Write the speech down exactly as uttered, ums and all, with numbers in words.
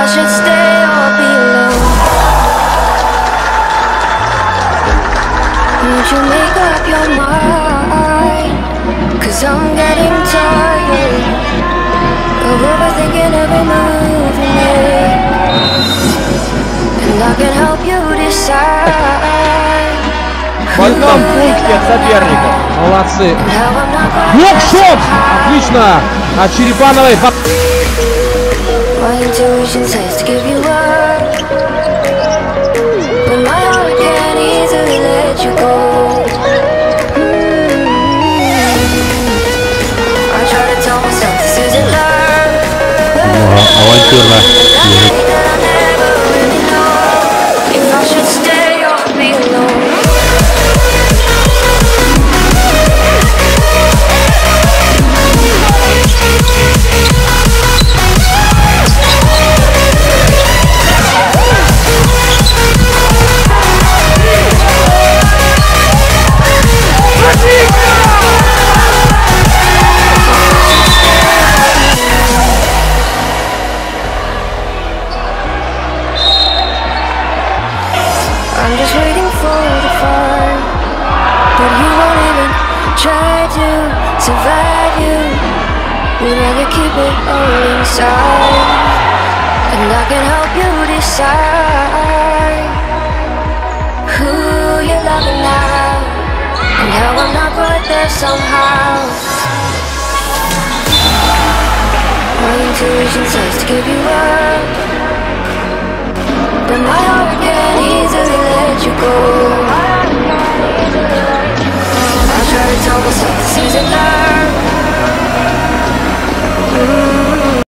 should stay or be alone. Won't you make up your mind? Cause I'm getting tired of overthinking every move you make, and I can help you decide. В одном пункте от соперников. Молодцы. Блокшот! Отлично! От Черепановой. My intuition says to give you up, but my heart can't easily let you go. I try to tell myself this isn't love. Авантюрно. I never really know if I should stay or be alone. I'm just waiting for the fire, but you won't even try to survive you. We'd rather keep it all inside, and I can help you decide who you're loving now, and how I'm not quite there somehow. My intuition says to give you up, but my heart can't easily let you go. I try to tell myself this isn't love. Mm.